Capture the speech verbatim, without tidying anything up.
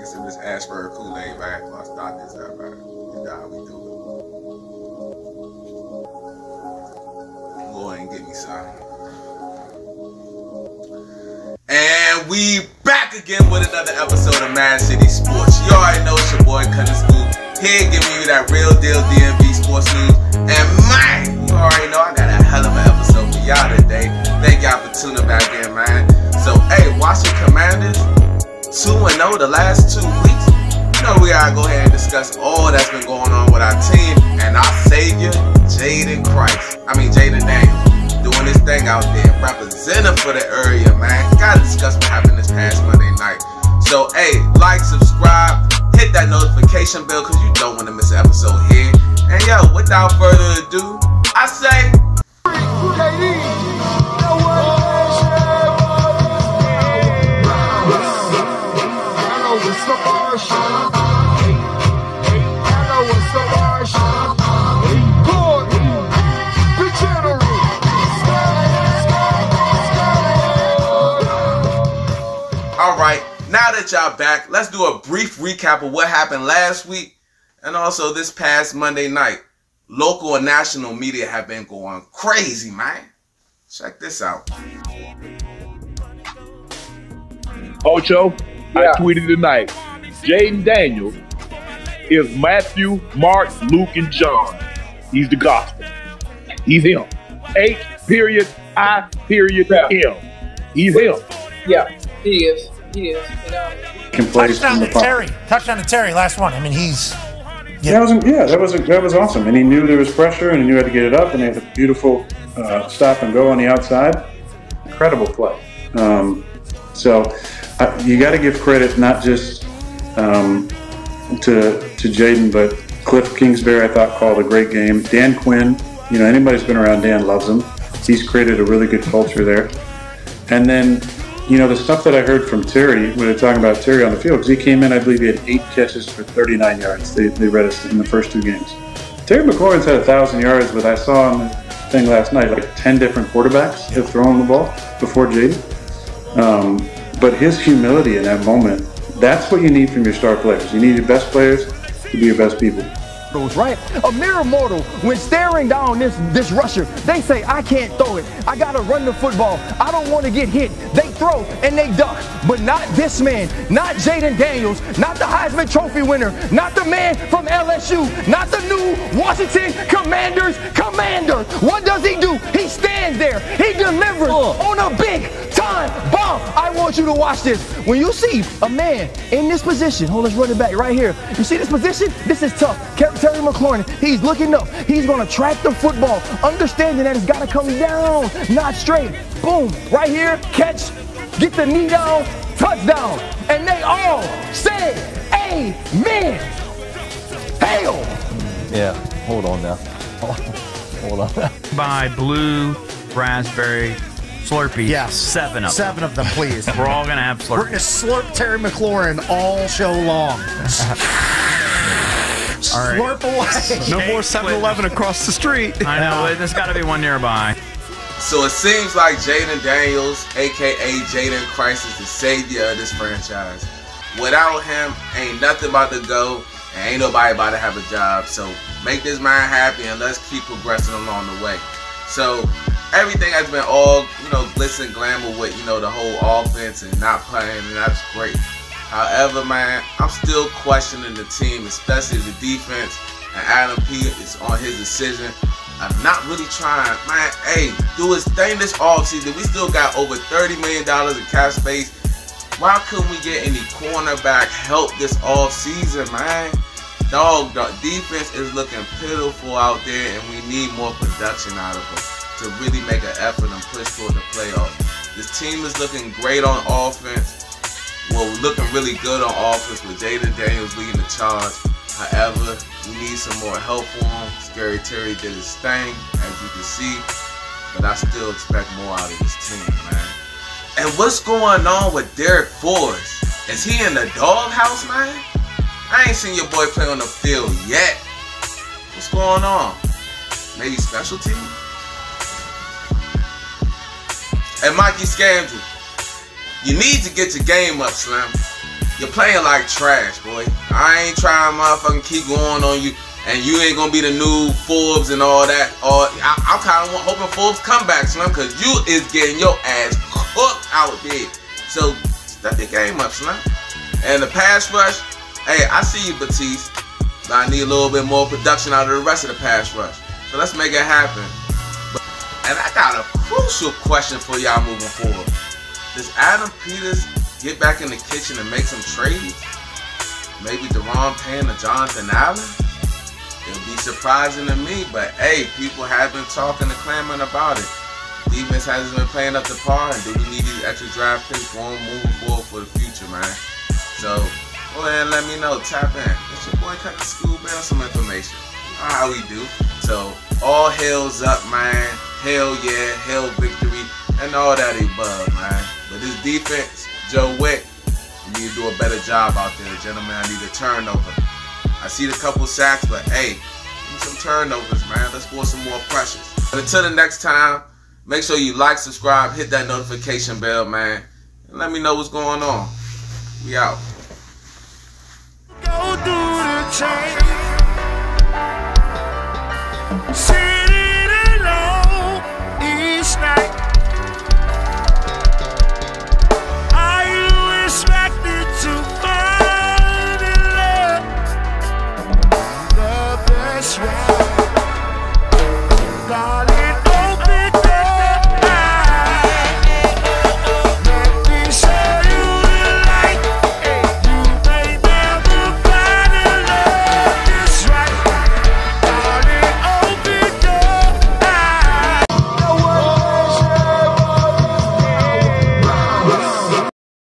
drinking some of this Ashford Kool-Aid, man. I'll start this up, man. You know how we do it. Go ahead and get me some. And we back again with another episode of Man City Sports. You already know it's your boy, Cousin Scoob, here giving you that real deal D M V sports news. And man, you already know I got a hell of an episode for y'all today. Thank y'all for tuning back in, man. So, hey, Washington Commanders, two and oh the last two weeks. You know we gotta go ahead and discuss all that's been going on with our team and our savior, Jaden Christ. I mean, Jaden Daniels. Doing this thing out there, representing for the area, man. Gotta discuss what happened this past Monday night. So, hey, like, subscribe, hit that notification bell because you don't want to miss an episode here. And yo, without further ado, I say, alright, now that y'all back, let's do a brief recap of what happened last week and also this past Monday night. Local and national media have been going crazy, man. Check this out. Ocho, yeah. I tweeted tonight, Jaden Daniels is Matthew, Mark, Luke, and John. He's the gospel. He's him. H period I period M. He's him. Yeah, he is. He is. You know. Can play touchdown to Terry. Touchdown to Terry. Last one. I mean, he's. Yeah, that was yeah, that was that was awesome. And he knew there was pressure, and he knew how to get it up. And he had a beautiful uh, stop and go on the outside. Incredible play. Um, so uh, you got to give credit not just um, to to Jaden, but Cliff Kingsbury. I thought called a great game. Dan Quinn. You know, anybody who's been around Dan loves him. He's created a really good culture there. And then, you know, the stuff that I heard from Terry, when they're talking about Terry on the field, because he came in, I believe he had eight catches for thirty-nine yards. They, they read us in the first two games. Terry McLaurin's had one thousand yards, but I saw on the thing last night, like ten different quarterbacks have thrown the ball before Jaden. Um, but his humility in that moment, that's what you need from your star players. You need your best players to be your best people. Right? A mere mortal, when staring down this this rusher, they say, I can't throw it. I gotta run the football. I don't want to get hit. They throw and they duck. But not this man, not Jaden Daniels, not the Heisman Trophy winner, not the man from L S U, not the new Washington Commanders commander. What does he do? He stands there. He delivers on a big time bomb. I want you to watch this. When you see a man in this position, hold, let's run it back right here. You see this position? This is tough. Terry McLaurin, he's looking up. He's going to track the football, understanding that it's got to come down, not straight. Boom, right here, catch, get the knee down, touchdown. And they all say, amen. Hail. Yeah, hold on now. Hold on now. By blue, raspberry, Slurpees. Yes. Seven of Seven them. of them, please. We're all going to have Slurpees. We're going to slurp Terry McLaurin all show long. All right. Slurp away. No more seven eleven across the street. I know. There's got to be one nearby. So it seems like Jaden Daniels, a k a. Jaden Christ, is the savior of this franchise. Without him, ain't nothing about to go, and ain't nobody about to have a job. So make this man happy, and let's keep progressing along the way. So everything has been all, you know, glitz and glamour with, you know, the whole offense and not playing, and that's great. However, man, I'm still questioning the team, especially the defense, and Adam P is on his decision. I'm not really trying, man, hey, do his thing this offseason. We still got over thirty million dollars in cap space. Why couldn't we get any cornerback help this offseason, man? Dog, the defense is looking pitiful out there, and we need more production out of them to really make an effort and push toward the playoffs. This team is looking great on offense. Well, looking really good on offense with Jaden Daniels leading the charge. However, we need some more help for him. Scary Terry did his thing, as you can see. But I still expect more out of this team, man. And what's going on with Derek Forrest? Is he in the doghouse, man? I ain't seen your boy play on the field yet. What's going on? Maybe special team? And Mikey Scandal, you need to get your game up, Slim. you're playing like trash, boy. I ain't trying to motherfucking keep going on you, and you ain't gonna be the new Forbes and all that. Or I, I'm kind of hoping Forbes come back, Slim, because you is getting your ass cooked out there. So step your game up, Slim. And the pass rush, hey, I see you, Batiste. But I need a little bit more production out of the rest of the pass rush. So let's make it happen. And I got a crucial question for y'all moving forward. Does Adam Peters get back in the kitchen and make some trades? Maybe Deron Payne or Jonathan Allen? It'll be surprising to me, but hey, people have been talking and clamoring about it. Defense hasn't been playing up to par, and do we need these extra draft picks going moving forward for the future, man? So go ahead and let me know. Tap in. It's your boy Cut the Scoob in some information. You know how we do. So all hell's up, man. Hell yeah, hell victory, and all that above, man. But this defense, Joe Wick, you need to do a better job out there, gentlemen. I need a turnover. I see the couple sacks, but hey, give me some turnovers, man. Let's score some more pressures. But until the next time, make sure you like, subscribe, hit that notification bell, man, and let me know what's going on. We out. Go through the chain. See